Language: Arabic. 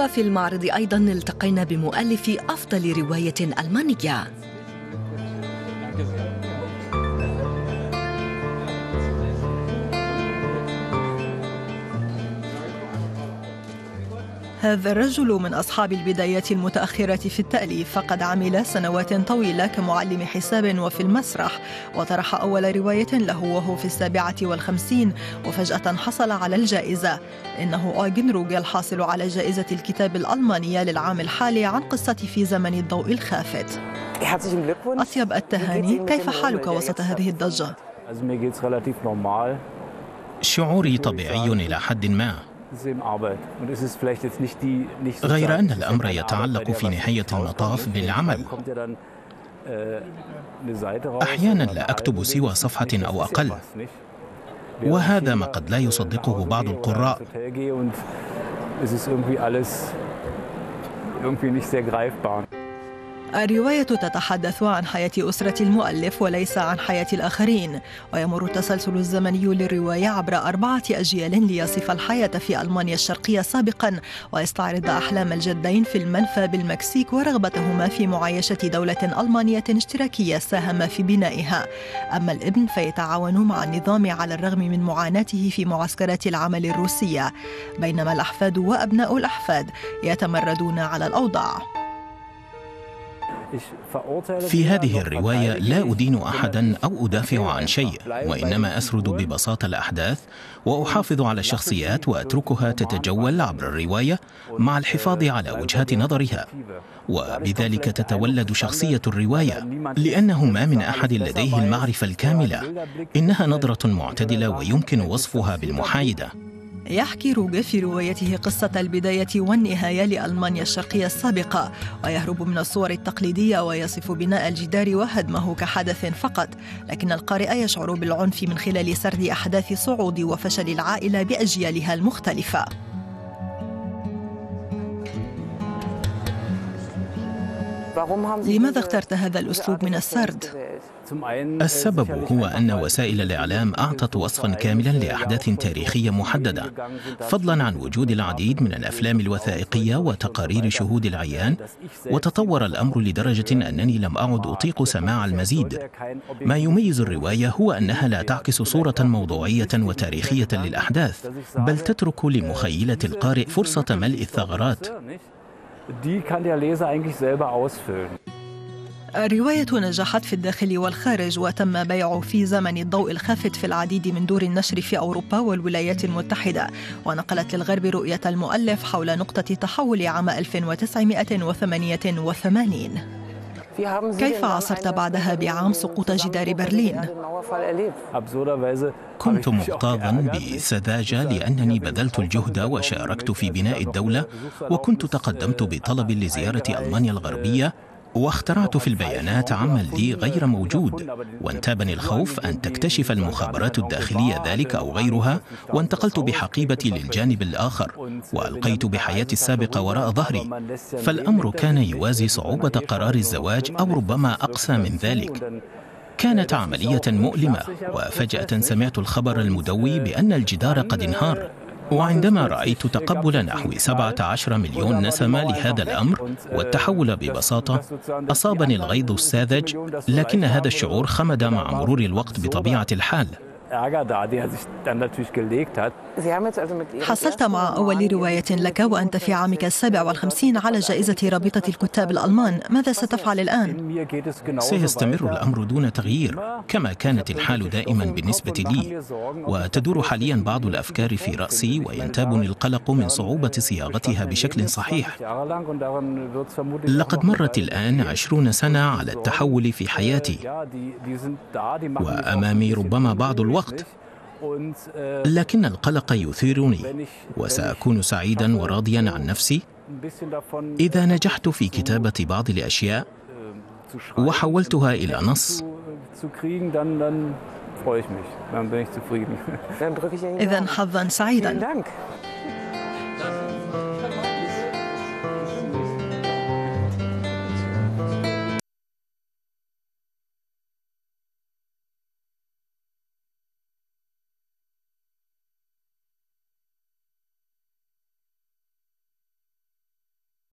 وفي المعرض أيضاً التقينا بمؤلف أفضل رواية ألمانية. هذا الرجل من أصحاب البدايات المتأخرة في التأليف، فقد عمل سنوات طويلة كمعلم حساب وفي المسرح، وطرح أول رواية له وهو في 57 وفجأة حصل على الجائزة. إنه أويغن روغل حاصل على جائزة الكتاب الألمانية للعام الحالي عن قصة في زمن الضوء الخافت. أطيب التهاني، كيف حالك وسط هذه الضجة؟ شعوري طبيعي إلى حد ما، غير أن الأمر يتعلق في نهاية المطاف بالعمل. أحيانا لا أكتب سوى صفحة أو أقل، وهذا ما قد لا يصدقه بعض القراء. الرواية تتحدث عن حياة أسرة المؤلف وليس عن حياة الآخرين، ويمر التسلسل الزمني للرواية عبر 4 أجيال ليصف الحياة في ألمانيا الشرقية سابقا، ويستعرض أحلام الجدين في المنفى بالمكسيك ورغبتهما في معايشة دولة ألمانية اشتراكية ساهم في بنائها. أما الابن فيتعاون مع النظام على الرغم من معاناته في معسكرات العمل الروسية، بينما الأحفاد وأبناء الأحفاد يتمردون على الأوضاع. في هذه الرواية لا أدين أحدا أو أدافع عن شيء، وإنما أسرد ببساطة الأحداث وأحافظ على الشخصيات وأتركها تتجول عبر الرواية مع الحفاظ على وجهات نظرها، وبذلك تتولد شخصية الرواية، لأنه ما من أحد لديه المعرفة الكاملة، إنها نظرة معتدلة ويمكن وصفها بالمحايدة. يحكي روغل في روايته قصة البداية والنهاية لألمانيا الشرقية السابقة، ويهرب من الصور التقليدية ويصف بناء الجدار وهدمه كحدث فقط، لكن القارئ يشعر بالعنف من خلال سرد أحداث صعود وفشل العائلة بأجيالها المختلفة. لماذا اخترت هذا الأسلوب من السرد؟ السبب هو أن وسائل الإعلام أعطت وصفاً كاملاً لأحداث تاريخية محددة، فضلاً عن وجود العديد من الأفلام الوثائقية وتقارير شهود العيان. وتطور الأمر لدرجة أنني لم أعد أطيق سماع المزيد. ما يميز الرواية هو أنها لا تعكس صورة موضوعية وتاريخية للأحداث، بل تترك لمخيلة القارئ فرصة ملء الثغرات. الرواية نجحت في الداخل والخارج، وتم بيع في زمن الضوء الخافت في العديد من دور النشر في أوروبا والولايات المتحدة، ونقلت للغرب رؤية المؤلف حول نقطة تحول عام 1988. كيف عاصرت بعدها بعام سقوط جدار برلين؟ كنت مغتاظا بسذاجة لأنني بذلت الجهد وشاركت في بناء الدولة، وكنت تقدمت بطلب لزيارة ألمانيا الغربية، واخترعت في البيانات عمل لي غير موجود، وانتابني الخوف أن تكتشف المخابرات الداخلية ذلك أو غيرها، وانتقلت بحقيبتي للجانب الآخر وألقيت بحياتي السابقة وراء ظهري. فالأمر كان يوازي صعوبة قرار الزواج أو ربما أقسى من ذلك. كانت عملية مؤلمة، وفجأة سمعت الخبر المدوي بأن الجدار قد انهار. وعندما رأيت تقبل نحو 17 مليون نسمة لهذا الأمر والتحول ببساطة، أصابني الغيظ الساذج، لكن هذا الشعور خمد مع مرور الوقت بطبيعة الحال. حصلت مع أول رواية لك وأنت في عامك 57 على جائزة رابطة الكتاب الألمان، ماذا ستفعل الآن؟ سيستمر الأمر دون تغيير كما كانت الحال دائما بالنسبة لي، وتدور حاليا بعض الأفكار في رأسي وينتابني القلق من صعوبة صياغتها بشكل صحيح. لقد مرت الآن 20 سنة على التحول في حياتي، وأمامي ربما بعض الوقت، لكن القلق يثيرني، وسأكون سعيدا وراضيا عن نفسي إذا نجحت في كتابة بعض الأشياء وحولتها إلى نص. إذن حظا سعيدا.